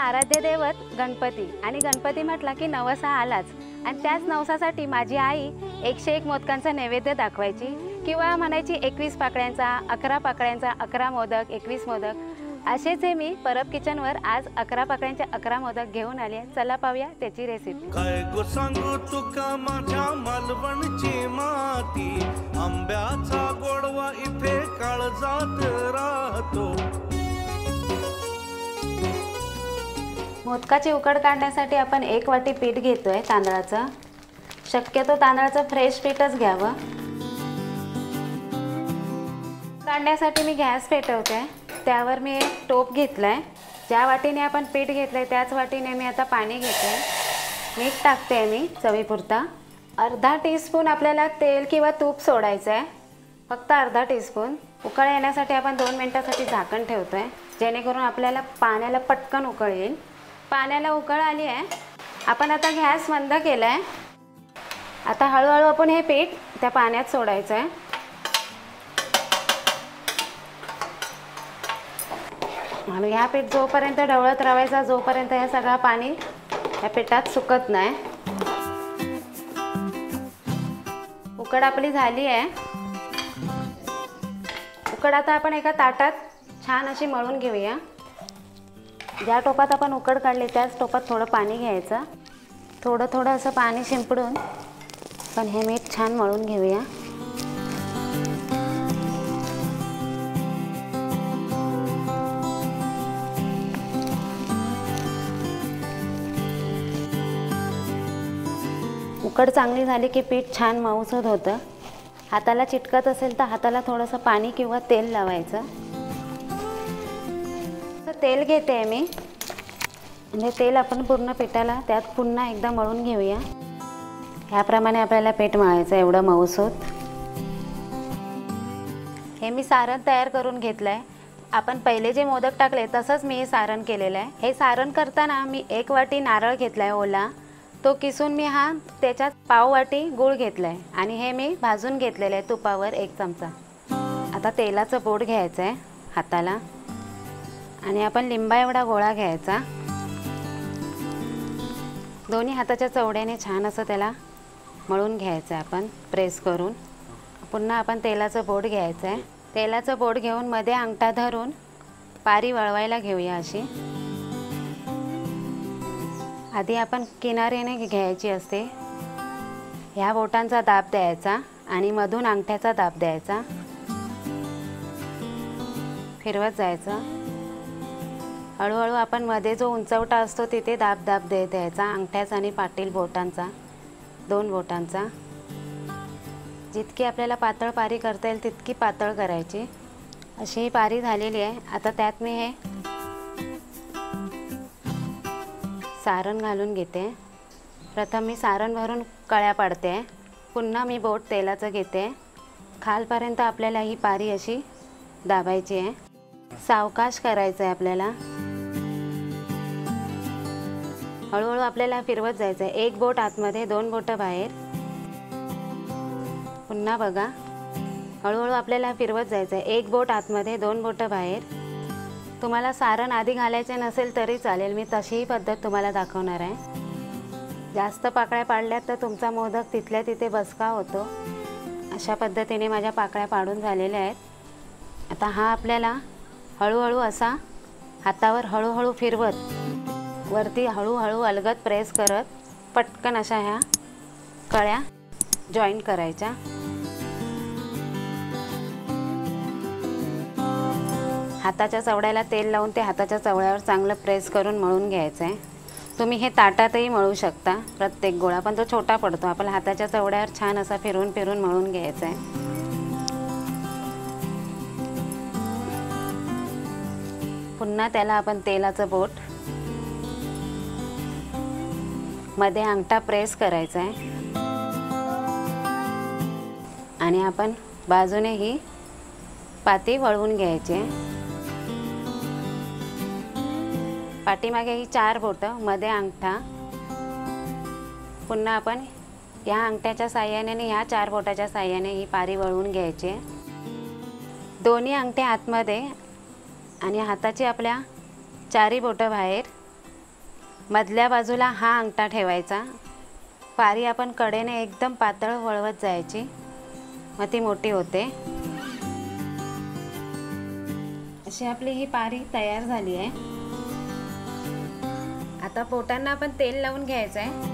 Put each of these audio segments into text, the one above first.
आराध्य दैवत गणपती आणि गणपती म्हटला की नवसा आलाच आणि त्याच नवसासाठी माझी आई 101 मोदकांचा नैवेद्य दाखवायची किंवा म्हणायची 21 पाकळ्यांचा 11 पाकळ्यांचा 11 मोदक 21 मोदक असेच हे मी परब किचनवर आज 11 पाकळ्यांचे 11 मोदक घेऊन आले। चला पाहूया त्याची रेसिपी। काय गो सांगू तुका माझ्या मालवणची माती आंब्याचा गोडवा इथे काळजात राहतो। मोदकाची उकड काढण्यासाठी आपण 1 वाटी पीठ घेतोय तांदळाचं। शक्यतो तांदळाचं फ्रेश पीठच घ्यावं। काढण्यासाठी मी गॅस पेटवते, त्यावर मी एक टोप घेतलाय। ज्या वाटीने आपण पीठ घेतलंय त्याच वाटीने मी आता पाणी घेते। मीठ टाकते मी चवीपुरता। अर्धा टीस्पून आपल्याला तेल किंवा तूप सोडायचं आहे, फक्त अर्धा टीस्पून। उकळ येण्यासाठी आपण 2 मिनिटांसाठी झाकण ठेवतोय, जेणेकरून आपल्याला पाण्याला पटकन उकळ येईल। पाण्याला उकळ आली आहे, आपण आता गॅस मंद केलाय। आता हळूहळू आपण हे पीठ त्या पाण्यात सोडायचं आहे। आणि ह्या पीठ जोपर्यंत ढवळत राहायचा, जोपर्यंत हे सगळं पाणी या पिठात सुकत नाही। उकड आपली झाली आहे। उकड आता आपण एका ताटात छान अशी मळून घेऊया। ज्या टोपात आपण उकड काढली त्याच टोपात थोडं पाणी घ्यायचं, थोडं थोडं असं पाणी शिंपडून पण हे मीठ छान मळून घेऊया। उकड चांगली झाली की पीठ छान मऊसूद होतं। हाताला चिटकत असेल तर हाताला थोडंसं पाणी किंवा तेल लावायचं। तेल घेते मी, म्हणजे तेल आपण पूर्ण पिठाला त्यात पुन्हा एकदा मळून घेऊया। ह्याप्रमाणे आपल्याला पीठ मळायचं एवढं मऊसूद। हे मी सारण तयार करून घेतलंय। आपण पहिले जे मोदक टाकले तसंच मी हे सारण केलेलं आहे। हे सारण करताना मी 1 वाटी नारळ घेतलाय ओला, तो किसून मी त्याच्यात पाव वाटी गूळ घेतलाय आणि हे मी भाजून घेतलेलं आहे तुपावर 1 चमचा। आता तेलाचं बोट घ्यायचं आहे हाताला आणि आपण लिंबा एवढा गोळा घ्यायचा। दोन्ही हाताच्या चवड्याने छान असं त्याला मळून घ्यायचं आहे आपण प्रेस करून। पुन्हा आपण तेलाचं बोट घ्यायचं आहे। तेलाचं बोट घेऊन मध्ये अंगठा धरून पारी वळवायला घेऊया अशी। आधी आपण किनारीने घ्यायची असते। ह्या बोटांचा दाब द्यायचा आणि मधून अंगठ्याचा दाब द्यायचा, फिरवत जायचं। हळूहळू आपण मध्ये जो उंचवटा असतो तिथे दाब दाब देत द्यायचा, अंगठ्याचा आणि पाटील बोटांचा, 2 बोटांचा। जितकी आपल्याला पातळ पारी करता येईल तितकी पातळ करायची। अशी ही पारी झालेली आहे। आता त्यात मी हे सारण घालून घेते। प्रथम मी सारण भरून कळ्या पाडते, पुन्हा मी बोट तेलाचं घेते। खालपर्यंत आपल्याला ही पारी अशी दाबायची आहे, सावकाश करायचं आहे आपल्याला। हळूहळू आपल्याला फिरवत जायचं आहे, 1 बोट आतमध्ये 2 बोटं बाहेर। पुन्हा बघा, हळूहळू आपल्याला फिरवत जायचं आहे, 1 बोट आतमध्ये 2 बोटं बाहेर। तुम्हाला सारण आधी घालायचे नसेल तरी चालेल, मी तशीही पद्धत तुम्हाला दाखवणार आहे। जास्त पाकळ्या पाडल्यात तर तुमचा मोदक तिथल्या तिथे बसका होतो। अशा पद्धतीने माझ्या पाकळ्या पाडून झालेल्या आहेत। आता हा आपल्याला हळूहळू असा हातावर हळूहळू फिरवत वरती हळूहळू अलगद प्रेस करत पटकन अशा ह्या कळ्या जॉईंट करायच्या। हाताच्या चवड्याला तेल लावून ते हाताच्या चवड्यावर चांगलं प्रेस करून मळून घ्यायचं आहे। तुम्ही हे ताटातही मळू शकता प्रत्येक गोळा, पण तो छोटा पडतो। आपल्या हाताच्या चवड्यावर छान असा फिरून फिरून मळून घ्यायचा आहे। पुन्हा त्याला आपण तेलाचं बोट मध्ये अंगठा प्रेस करायचा आहे आणि आपण बाजूने ही पाती वळवून घ्यायची आहे। पाठीमागे ही 4 बोटं, मध्ये अंगठा। पुन्हा आपण या अंगठ्याच्या साहाय्याने आणि ह्या 4 बोटाच्या साहाय्याने ही पारी वळवून घ्यायची आहे। दोन्ही अंगठे आतमध्ये आणि हाताची आपल्या 4ही बोटं बाहेर मधल्या बाजूला हा अंगठा ठेवायचा. पारी आपण कडेने एकदम पातळ वळवत जायची, मग ती मोठी होते. अशी आपली ही पारी तयार झाली आहे. आता बोटांना आपण तेल लावून घ्यायचं आहे.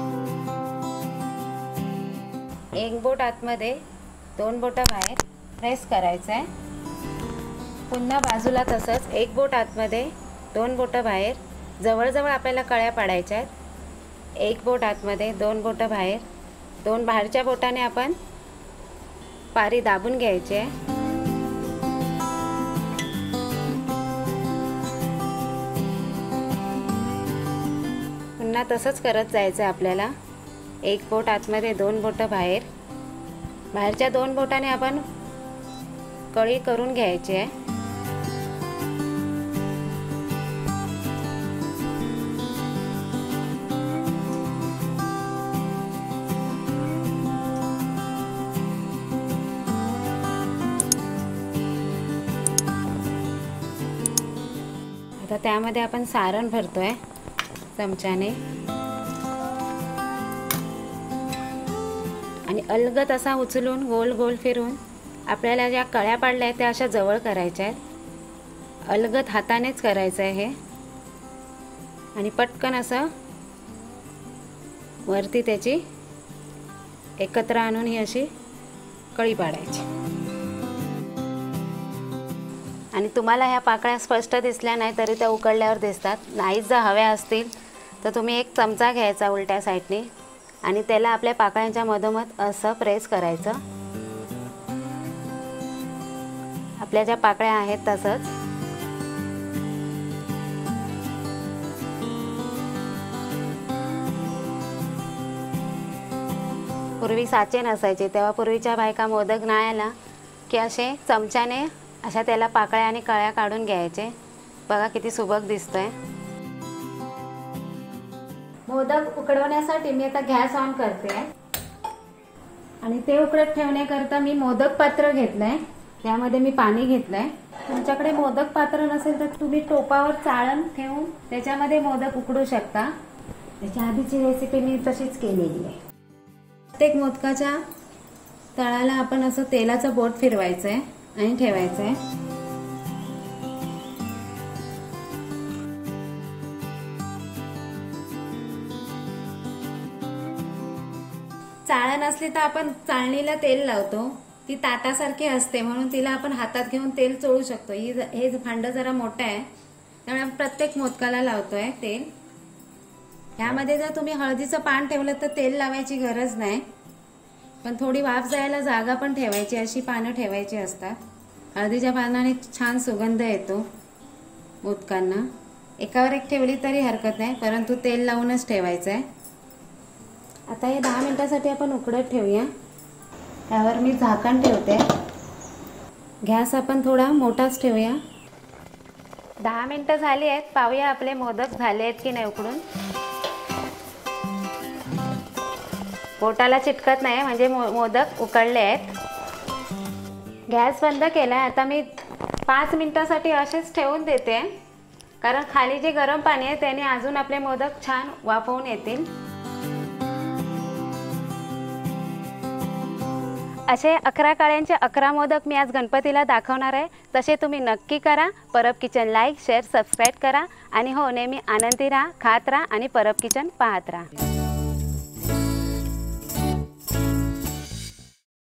एक बोट आतमध्ये, 2 बोटं बाहेर प्रेस करायचं आहे. पुन्हा बाजूला तसंच एक बोट आतमध्ये, 2 बोटं बाहेर. जवळजवळ आपल्याला कळ्या पाडायच्या आहेत. एक बोट आतमध्ये, 2 बोटं बाहेर. 2 बाहेरच्या बोटाने आपण पारी दाबून घ्यायची आहे. पुन्हा तसंच करत जायचं आहे आपल्याला. एक बोट आतमध्ये, 2 बोटं बाहेर. बाहेरच्या 2 बोटाने आपण कळी करून घ्यायची आहे. आता त्यामध्ये आपण सारण भरतोय चमच्याने आणि अलगद असा उचलून गोल गोल फिरून आपल्याला ज्या कळ्या पाडल्या आहेत त्या अशा जवळ करायच्या आहेत. अलगद हातानेच करायचं आहे हे. आणि पटकन असं वरती त्याची एकत्र आणून ही अशी कळी पाडायची. आणि तुम्हाला ह्या पाकळ्या स्पष्ट दिसल्या नाही तरी त्या उकडल्यावर दिसतात. नाहीच जर हव्या असतील तर तुम्ही एक चमचा घ्यायचा उलट्या साईडने आणि त्याला आपल्या पाकळ्यांच्या मधोमध असं प्रेस करायचं. आपल्या ज्या पाकळ्या आहेत तसंच. पूर्वी साचे नसायचे तेव्हा पूर्वीच्या बायका मोदक नाही आला की असे चमच्याने अशा त्याला पाकळ्या आणि कळ्या काढून घ्यायचे. बघा किती सुबक दिसतंय. मोदक उकडवण्यासाठी मी आता गॅस ऑन करते आणि ते उकडत ठेवण्याकरता मी मोदक पात्र घेतलंय. त्यामध्ये मी पाणी घेतलंय. तुमच्याकडे मोदक पात्र नसेल तर तुम्ही टोपावर चाळण ठेवून त्याच्यामध्ये मोदक उकडू शकता. त्याच्या आधीची रेसिपी मी तशीच केलेली आहे. प्रत्येक मोदकाच्या तळाला आपण असं तेलाचं बोट फिरवायचंय आणि ठेवायचंय. चाळण असली तर आपण चाळणीला तेल लावतो. ती ताटासारखी असते म्हणून तिला आपण हातात घेऊन तेल चोळू शकतो. हे भांडं जरा मोठं आहे त्यामुळे आपण प्रत्येक मोदकाला लावतोय तेल. ह्यामध्ये जर तुम्ही हळदीचं पान ठेवलं तर तेल लावायची गरज नाही, पण थोडी वाफ जायला जागा पण ठेवायची. अशी पानं ठेवायची असतात. हळदीच्या पानाने छान सुगंध येतो मोदकांना. एकावर एक ठेवली तरी हरकत नाही, परंतु तेल लावूनच ठेवायचं आहे. आता हे 10 मिनिटासाठी आपण उकडत ठेवूया. त्यावर मी झाकण ठेवते. गॅस आपण थोडा मोठाच ठेवूया. 10 मिनिटं झाली आहेत. पाहूया आपले मोदक झाले आहेत की नाही उकडून. बोटाला चिटकत नाही म्हणजे मोदक उकडले आहेत. गॅस बंद केला आहे. आता मी 5 मिनिटासाठी असेच ठेवून देते, कारण खाली जे गरम पाणी आहे त्याने अजून आपले मोदक छान वाफवून येतील. असे 11 काळ्यांचे 11 मोदक मी आज गणपतीला दाखवणार आहे. तसे तुम्ही नक्की करा. Parab kitchen like, share, subscribe करा आणि हो, नेहमी आनंदी राहा, खात राहा आणि परब किचन पाहत राहा.